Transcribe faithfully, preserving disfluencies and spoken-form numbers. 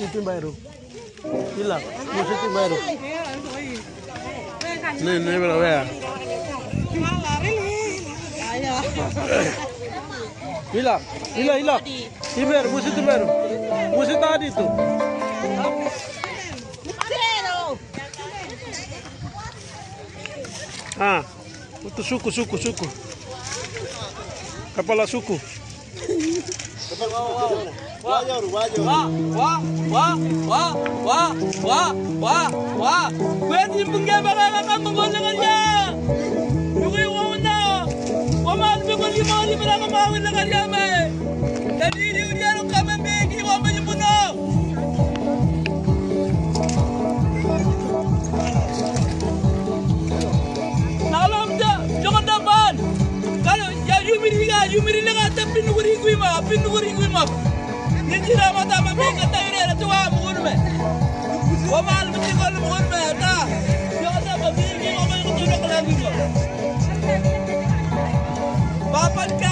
Musiti Mbayru. Ila, Musiti Mbayru. Nih, nih berapa ya? Ila, ila, ila. Iber, Musiti Mbayru. Musiti tadi itu. Ah, itu suku, suku, suku. Kepala suku. Wah, wah, wah, wah, wah, wah, wah, wah, wah. Gue timbung dia bakal kamu golongannya. Gue mau na, gue mau juga lima lima lima mau dengan dia me. Jadi dia dia lu kami begi mau menyebuno. Salam dah, jangan dapat. Kalau ya yumiri ga yumiri lega tapi nuguri gue mah, tapi nuguri gue mah. Nijira mata mabinga tayre tuwa mugurme wamal bitigol mugurme ta yoda babingi ngomay ko tuno kala bingo bapan